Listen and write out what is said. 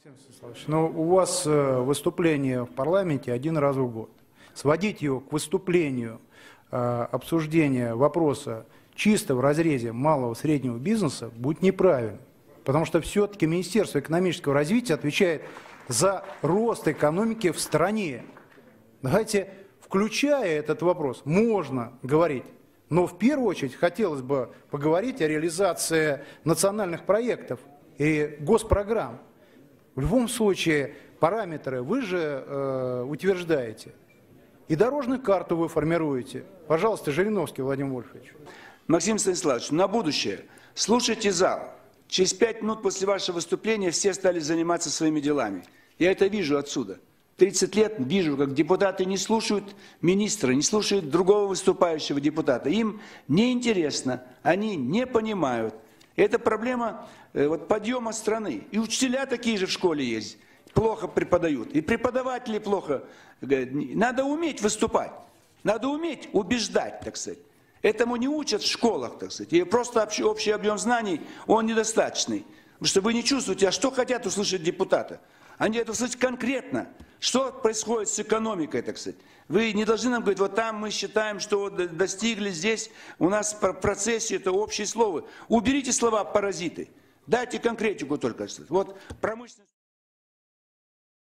Максим Станиславович, ну, у вас выступление в парламенте один раз в год. Сводить его к выступлению, обсуждения вопроса чисто в разрезе малого и среднего бизнеса будет неправильно. Потому что все-таки Министерство экономического развития отвечает за рост экономики в стране. Давайте, включая этот вопрос, можно говорить. Но в первую очередь хотелось бы поговорить о реализации национальных проектов и госпрограмм. В любом случае, параметры вы же утверждаете. И дорожную карту вы формируете. Пожалуйста, Жириновский Владимир Вольфович. Максим Станиславович, на будущее. Слушайте зал. Через 5 минут после вашего выступления все стали заниматься своими делами. Я это вижу отсюда. 30 лет вижу, как депутаты не слушают министра, не слушают другого выступающего депутата. Им неинтересно, они не понимают. Это проблема подъема страны. И учителя такие же в школе есть, плохо преподают. И преподаватели плохо. Надо уметь выступать, надо уметь убеждать, так сказать. Этому не учат в школах, так сказать. И просто общий объем знаний, он недостаточный. Потому что вы не чувствуете, а что хотят услышать депутаты. Они хотят услышать конкретно, что происходит с экономикой, так сказать. Вы не должны нам говорить, вот там мы считаем, что достигли, здесь у нас в процессе это общие слова. Уберите слова паразиты, дайте конкретику только. Вот промышленность.